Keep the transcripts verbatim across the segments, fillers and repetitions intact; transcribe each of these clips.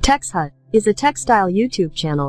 Texhut is a textile YouTube channel.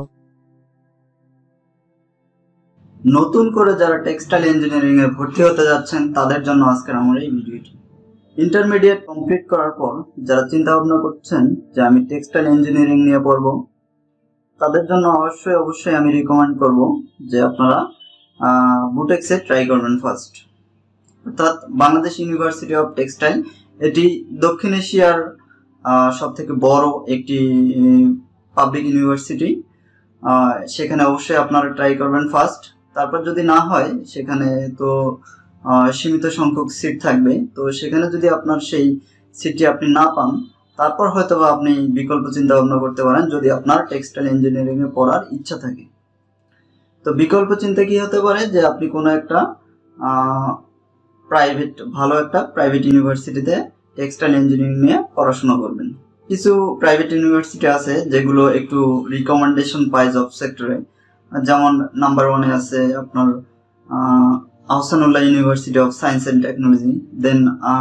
নতুন করে যারা টেক্সটাইল ইঞ্জিনিয়ারিং এ ভর্তি হতে যাচ্ছেন তাদের জন্য আজকের আমার এই ভিডিওটি। ইন্টারমিডিয়েট কমপ্লিট করার পর যারা চিন্তা ভাবনা করছেন যে আমি টেক্সটাইল ইঞ্জিনিয়ারিং নিয়ে পড়ব, তাদের জন্য অবশ্যই অবশ্যই আমি রিকমেন্ড করব যে আপনারা বুটেক্সে ট্রাই করবেন ফার্স্ট। অর্থাৎ বাংলাদেশ ইউনিভার্সিটি অফ টেক্সটাইল, এটি দক্ষিণ এশিয়ার সবথেকে বড় একটি পাবলিক ইউনিভার্সিটি। সেখানে অবশ্যই আপনারা ট্রাই করবেন ফার্স্ট। তারপর যদি না হয় সেখানে তো সীমিত সংখ্যক সিট থাকবে, তো সেখানে যদি আপনার সেই সিটটি আপনি না পান তারপর হয়তো বা আপনি বিকল্প চিন্তা ভাবনা করতে পারেন যদি আপনার টেক্সটাইল ইঞ্জিনিয়ারিং এ পড়ার ইচ্ছা থাকে। তো বিকল্প চিন্তা কি হতে পারে যে আপনি কোনো একটা প্রাইভেট ভালো একটা প্রাইভেট ইউনিভার্সিটিতে টেক্সটাইল ইঞ্জিনিয়ারিং নিয়ে পড়াশোনা করবেন। কিছু প্রাইভেট ইউনিভার্সিটি আছে যেগুলো একটু রিকমেন্ডেশন পায় জব সেক্টরে, যেমন নাম্বার ওয়ানে আছে আপনার Ahsanullah university of science and technology. Then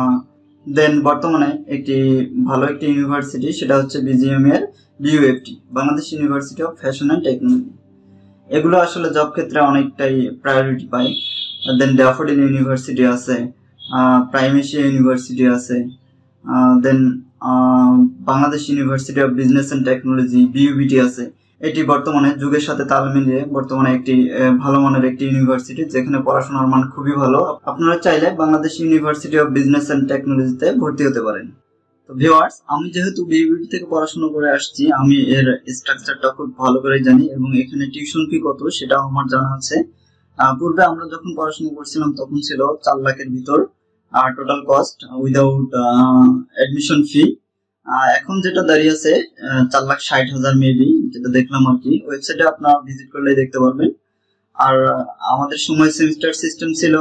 then বর্তমানে একটি ভালো একটি ইউনিভার্সিটি, সেটা হচ্ছে বিজিএম এর BUFT, Bangladesh university of fashion and technology. এগুলো আসলে জব ক্ষেত্রে অনেকটাই প্রায়োরিটি পায়। দেন ড্যাফোডিল ইউনিভার্সিটি আছে, প্রাইম এশিয়া ইউনিভার্সিটি আছে, then Bangladesh university of business and technology BUBT আছে। এটি বর্তমানে যুগের সাথে তাল মিলিয়ে বর্তমানে একটি ভালো মানের একটি ইউনিভার্সিটি, যেখানে পড়াশোনার মান খুবই ভালো। আপনারা চাইলে Bangladesh university of business and টেকনোলজিতে ভর্তি হতে পারেন। তো ভিউয়ার্স, আমি যেহেতু বিইউবিটি থেকে পড়াশোনা করে আসছি, আমি এর স্ট্রাকচারটা খুব ভালো করে জানি এবং এখানে টিউশন ফি কত সেটাও আমার জানা আছে। পূর্বে আমরা যখন পড়াশোনা করছিলাম তখন ছিল চার লাখের ভিতর total cost without admission fee. এখন যেটা দাঁড়িয়ে আছে চার লাখ ষাট হাজার মেবি, যেটা দেখলাম আর কি। ওয়েবসাইটে আপনারা ভিজিট করলে দেখতে পারবেন। আর আমাদের সময় সেমিস্টার সিস্টেম ছিল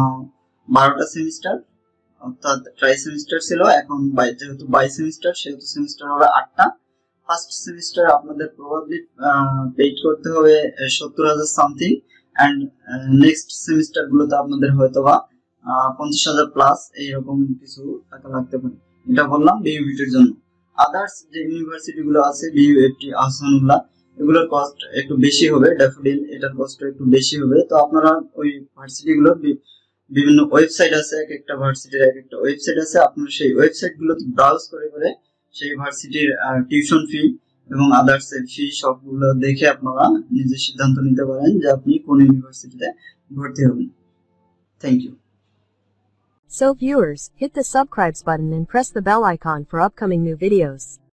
বারোটা সেমিস্টার, অর্থাৎ ট্রাই সেমিস্টার ছিল। এখন যেহেতু বাই সেমিস্টার সেহেতু সেমিস্টার হবে আটটা। ফার্স্ট সেমিস্টার আপনাদের প্রবাবলি পেইড করতে হবে সত্তর হাজার সামথিং, অ্যান্ড নেক্সট সেমিস্টার গুলোতে আপনাদের হয়তো বা পঞ্চাশ হাজার প্লাস এইরকম কিছু টাকা লাগতে পারে। এটা বললাম বিইউবিটির জন্য। আদার্স যে ইউনিভার্সিটি গুলো আছে বিইউএফটি, আহসানুল্লাহ, এগুলোর কস্ট একটু বেশি হবে। ড্যাফোডিল এটার কস্ট একটু বেশি হবে। তো আপনারা ওই ভার্সিটি গুলোর বিভিন্ন ওয়েবসাইট আছে, এক একটা ভার্সিটির এক একটা ওয়েবসাইট আছে, আপনারা সেই ওয়েবসাইট গুলোতে ব্রাউজ করে করে সেই ভার্সিটির টিউশন ফি এবং আদার্স ফি সবগুলো দেখে আপনারা নিজের সিদ্ধান্ত নিতে পারেন যে আপনি কোন ইউনিভার্সিটিতে ভর্তি হবেন। Thank you. So viewers, hit the subscribe button and press the bell icon for upcoming new videos.